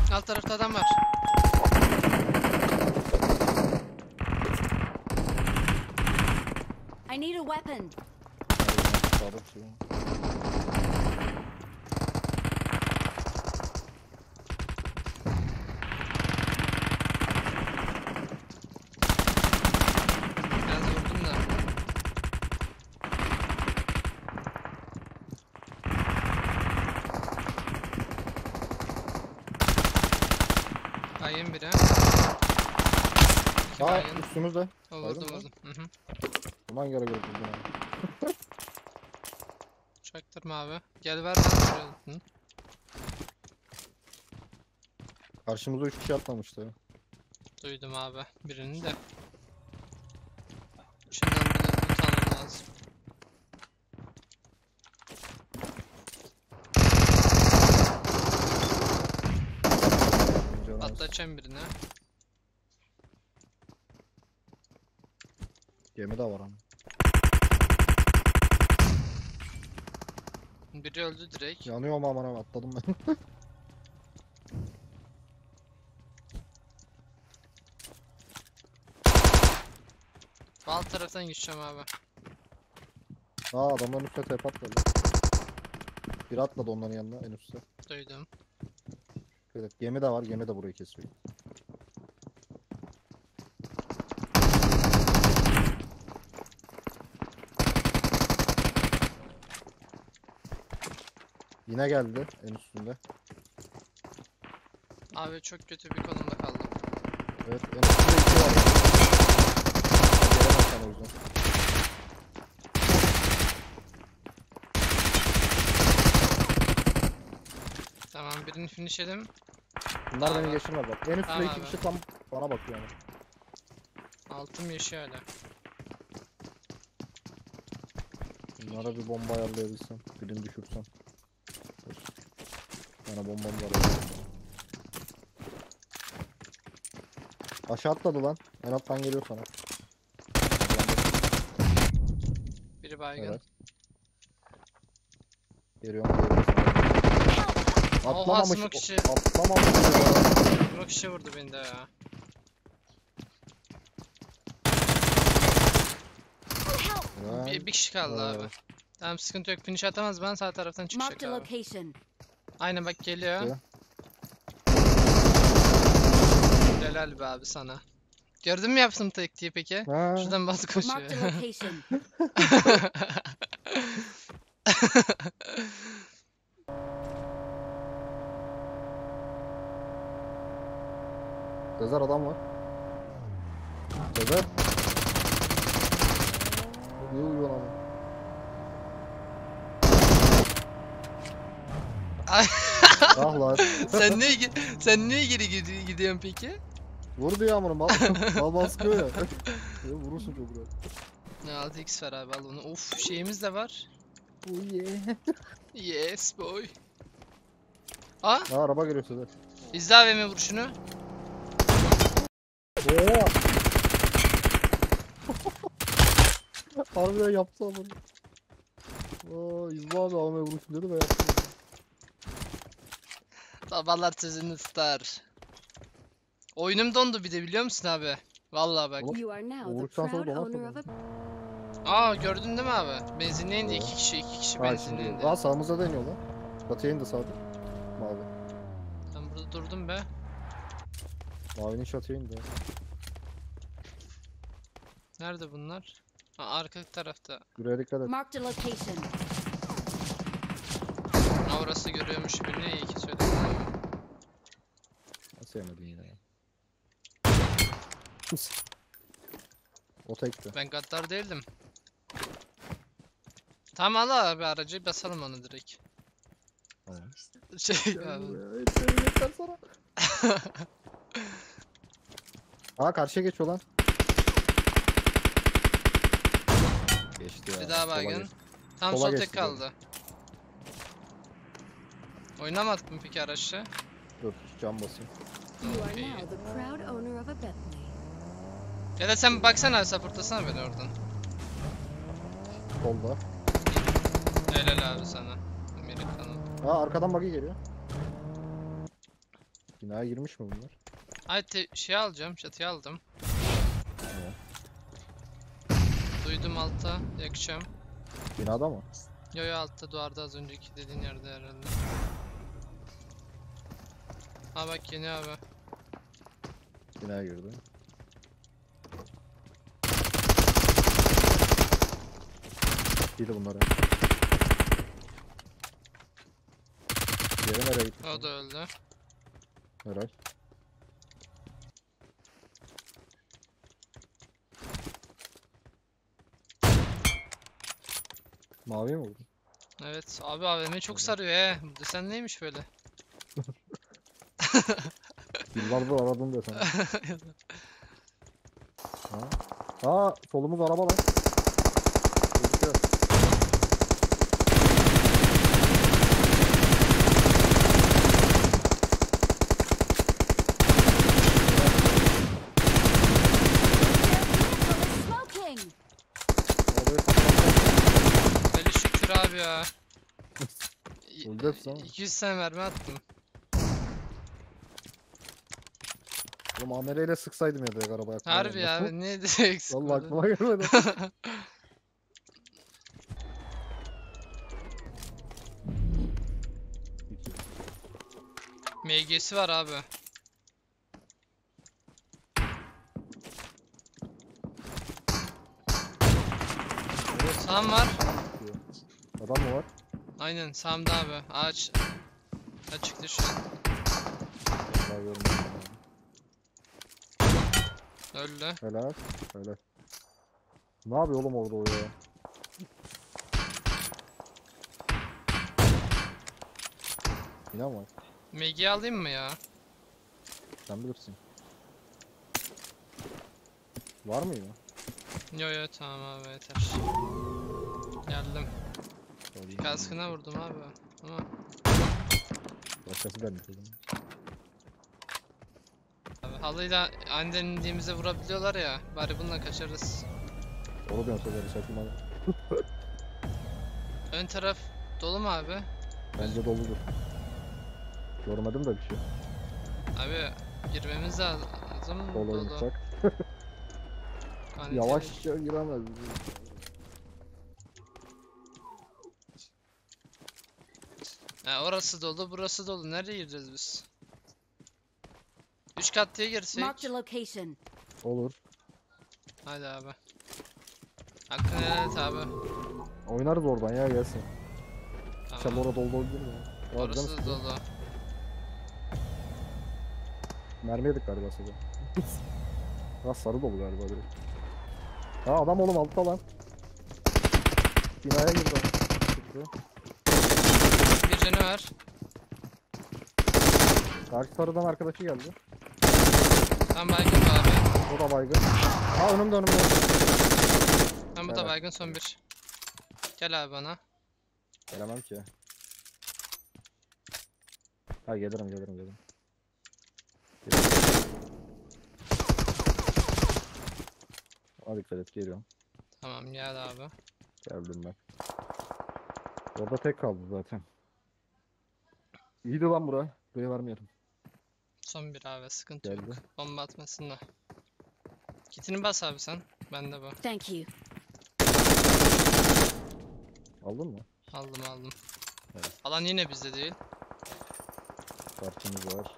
Alt tarafta adam var. I need a weapon. Sağda bir şey var. Biraz vurdum da. Bayım biri. İki Aa baygın. üstümüzde. O Baydın vurdum mı? vurdum. Hı hı. Aman göre göre buldum abi. Çaktırma abi. Gel ver lan şuraya. Hı. Karşımıza 3 kişi atlamıştı ya. Duydum abi. Birini de. Şimdiden bir de loot almam lazım. Canımız. Atlatacağım birine. Gemi de var ama. Biri öldü direkt. Yanıyor ama aman abi atladım ben. Alt taraftan geçeceğim abi. Aa adamların üstüne tep atladı. Bir atladı onların yanına en üstte. Duydum. Evet, gemi de var, gemi de burayı kesiyor. Yine geldi en üstünde. Abi çok kötü bir konumda kaldım. Evet en üstünde 2 var. Gelemez sana o yüzden. Tamam birini finishledim. Bunlar Tamam. beni geçirmez bak. En üstte Tamam 2 abi. kişi tam bana bakıyor yani. Altım yaşıyor hala. Bunlara bir bomba ayarlayabilsem. Birini düşürsem. Bana bombam var. Aşağı atladı lan. En alttan geliyor sana. Biri baygın. Evet. Geliyorum sana. Oha, Atlamamış. smoke işi. Atlamamış ya. Smoke kişi vurdu beni de ya. Bir kişi kaldı abi. Evet. Tamam sıkıntı yok. Finish atamaz ben sağ taraftan çıkacak Marked a abi. location. Aynen bak geliyor. Geliyor. Helal be abi sana. Gördün mü yaptım taktiği peki? Ha. Şuradan bas koşuyor. Marked a location. Sezer adam var. Sezer. Niye uyuyor ama? Ay, Ah lan. sen niye geri gidiyorsun peki? Vur diyor amına mal. Mal baskıyor ya. Ya vurursun çok rahat. Ne 6x var abi al onu. Of şeyimiz de var. Oh yeah. Yes boy. Aa Ha araba geliyor Sezer. izle AVM vuruşunu. Oo. Harbiden yaptı ama. Aa İzba abi almaya vuruşun dedi ve yaptı. Babalar sözünü tutar. Oyunum dondu bir de biliyor musun abi? Vallahi bak. Oğlum, You are now the vurduktan sonra proud donar owner of tabii. Aa gördün değil mi abi? Benzinliğe indi Oo. iki kişi Ha benzinliğe şimdi. indi. Aa sağımıza deniyor lan. Batıya indi sağda. Mavi. Ben burada durdum be. Mavinin çatıya indi. Nerede bunlar? Ha, arka tarafta. Buraya dikkat et. Marked a location. Ha, orası görüyormuş birini iyi ki söyledin abi. Ben sevmedim yine ya. O tekti. Ben gaddar değildim. Tamam al abi aracı basalım onu direkt. Tamam. Şey Gel abi. buraya. Yeter sana. Aa karşıya geçiyor lan. Geçti ya. Bir daha sola baygın. geçti. Tam Sola sol tek geçti kaldı. Oynamadık mı peki araçla? Dur cam basayım. You are Okey. now the proud owner of a Bentley. Ya da sen baksana supportlasana beni oradan. Solda. Helal abi sana. Amerikanım. Aa arkadan buggy geliyor. Binaya girmiş mi bunlar? Hadi şey alacağım. Çatıyı aldım. Evet. Duydum altta. Yakacağım. Binada mı? Yo yo, altta duvarda, az önceki dediğin yerde herhalde. Ha bak, yeni abi. Binaya girdi. İyiydi bunlar ya. Diğeri nereye gitti? O da öldü. Helal. Mavi mi vurdun? Evet abi, AVM çok sarıyor he. Bu desen neymiş böyle? Yıllardır aradım desem. Ha? Aa, solumuz araba lan. Gözüküyor. Smoking! Arabayı patlattı. Böyle şükür abi ya. Öldü hepsi ama. 200 tane mermi attım. Oğlum ameleyle sıksaydım ya direkt arabaya. Harbi ya, ne direkt Vallahi sıkmadı. aklıma gelmedi. MG'si var abi. Sağım var. Adam mı var? Aynen sağımda abi. Ağaç açıktı şu an. Vallahi görmedim. Öldü. Helal. Helal. Ne yapıyor oğlum orada o ya? Yine mi var? MG'yi alayım mı ya? Sen bilirsin. Var mı yine? Yo yo, tamam abi, yeter. Geldim. Kaskına vurdum abi. Ama Başkası gelmiş o zaman. abi, halıyla aniden indiğimizde vurabiliyorlar ya. Bari bununla kaçarız. Onu diyorum sözleri çakılmadı. Ön taraf dolu mu abi? Bence doludur. Görmedim de bir şey. Abi girmemiz lazım. Dolu. Doluysak. Hani Yavaşça giremez. Ha, orası dolu, burası dolu. Nereye gireceğiz biz? 3 kat diye girsek. Marked a location. Olur. Hadi abi. Hakkını helal et abi. Oynarız oradan ya, gelsin. Sen Tamam. orada dolu değil mi? Ya? Var Orası canım, da dolu. mermi yedik galiba size. Ha, sarı dolu galiba direkt. Ha, adam oğlum altta lan. Binaya girdi. Çıktı. Bir canı var. Karşı sarıdan arkadaşı geldi. Tam baygın bu abi. O da baygın. Ha, önümde. Tam bu da Evet. baygın, son bir. Gel abi bana. Gelemem ki. Ha, gelirim. Hadi dikkat et, geliyorum. Tamam gel abi. Geldim ben. Orada tek kaldı zaten. İyiydi lan bura. Buraya vermeyelim. Son bir abi, sıkıntı yok. Geldi. Bomba atmasın da. Kitini bas abi sen. Bende bu. Thank you. Aldın mı? Aldım. Evet. Alan yine bizde değil. Kartımız var.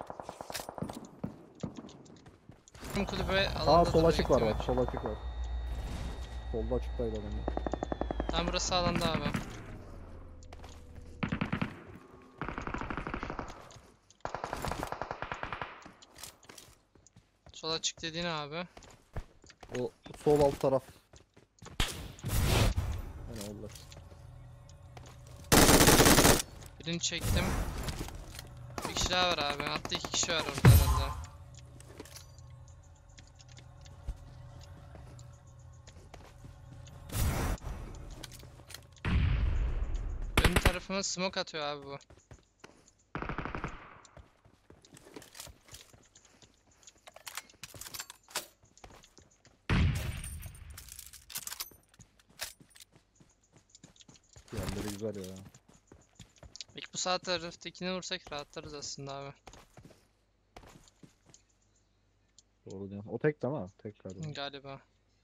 Tüm kulübe Aa, alanda sol duruyor açık var ihtimal. bak. Sol açık var. Solda açıktaydı adam. Tam burası alanda abi. Sol açık dediğin abi. O sol alt taraf. Hani orada. Birini çektim. Bir kişi daha var abi. Hatta 2 kişi var orada herhalde. Benim tarafıma smoke atıyor abi bu. Yerleri güzel ya. İlk bu sağ taraftakini vursak rahatlarız aslında abi. Doğru diyorsun. O tek değil mi? Tek galiba. Galiba.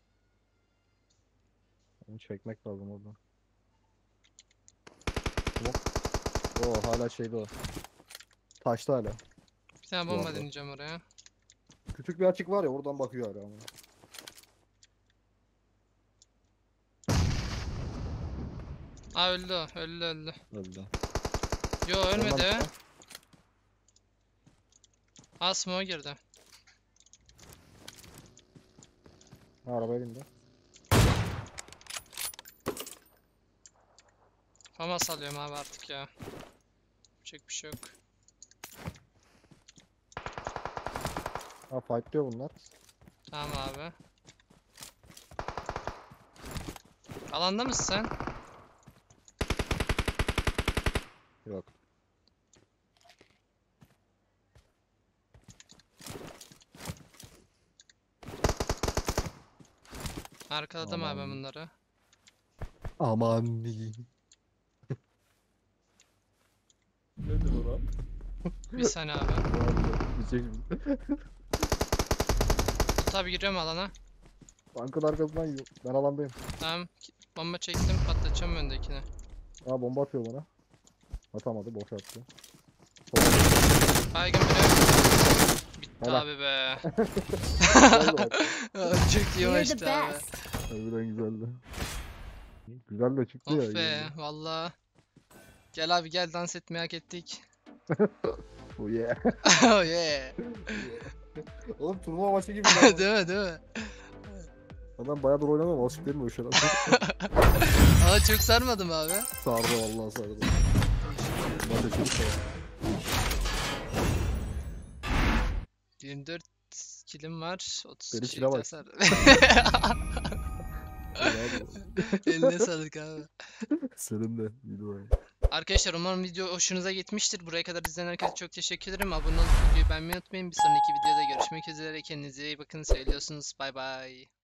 Onu çekmek lazım orada. Smoke. O hala şeyde o. Taşta hala. Bir tane Bu bomba arada. deneyeceğim oraya. Küçük bir açık var ya oradan bakıyor hala ama. Aa öldü o. Öldü öldü. Öldü. Yo Ondan ölmedi. sonra- Aa smoke'a girdi. Ha, arabaya bindi. Famas alıyorum abi artık ya. Yapacak bir şey yok. Ha fightlıyor bunlar. Tamam abi. Alanda mısın sen? Yok. Arkaladım abi ben Aman. bunları. Aman diyeyim. Ne diyor lan? Bir saniye abi. Tut abi giriyorum alana. Bankın arkasından yiyor. Ben alandayım. Tamam. Bomba çektim patlatacağım öndekini. Ha bomba atıyor bana. Atamadı boş attı. Baygın biri. Bitti Helal. abi be. Güzeldi bak. Çok iyi You're maçtı the abi. best. Harbiden güzeldi. Güzel de çıktı Of ya. be yine. valla. Gel abi gel dans etmeyi hak ettik. Oh yeah. Oh yeah. Oğlum turnuva maçı gibi. ya. Değil mi değil mi? Ben bayağıdır oynamam. Alışık değilim o şeyler. Ama çok sarmadım abi. Sardı vallahi sardı. Ben de çok sardı. 24 kilim var. 30 Benim kişi kile bak. hasar. Helal olsun. Eline sağlık abi. Senin de. İyi dua. Arkadaşlar umarım video hoşunuza gitmiştir. Buraya kadar izleyen herkese çok teşekkür ederim. Abone olup videoyu beğenmeyi unutmayın. Bir sonraki videoda görüşmek üzere. Kendinize iyi bakın. Söylüyorsunuz. Bay bay.